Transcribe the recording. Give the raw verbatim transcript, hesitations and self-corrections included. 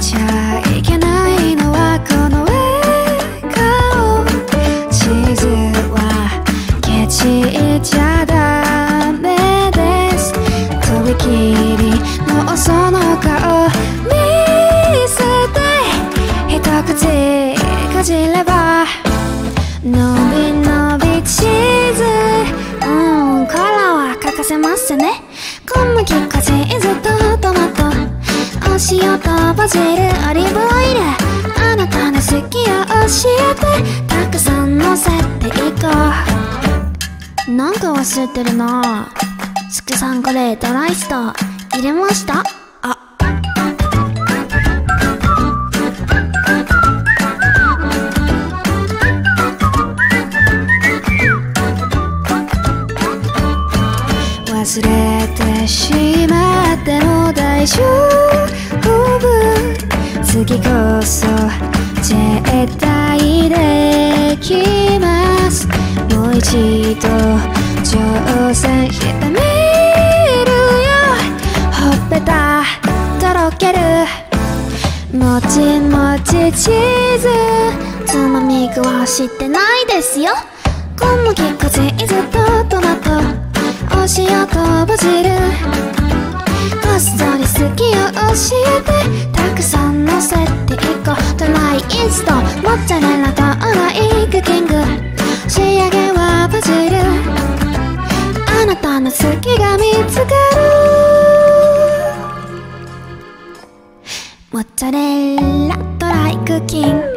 ちゃいけないのはこの笑顔。地図はケチっちゃダメです。とびきりのその顔見せて、一口かじればのびのびチーズ。うん、コーラは欠かせませんね。小麦粉チーズとトマト、お塩とバジル、オリーブオイル。あなたの好きを教えて、たくさんのせていこう。なんか忘れてるな。スクサンコレートライスと入れました。あ、忘れてしまっても大丈夫。次こそ絶対できます。もう一度挑戦してみるよ。ほっぺたとろけるもちもちチーズ、つまみ食わしてないですよ。小麦粉チーズとトマト、お塩とバジル、こっそり好きを教えて、たくさんのせていこう。ドライイースト、モッツァレラとオライクッキング、仕上げはバジル。あなたの好きが見つかる。モッツァレラドライクッキング。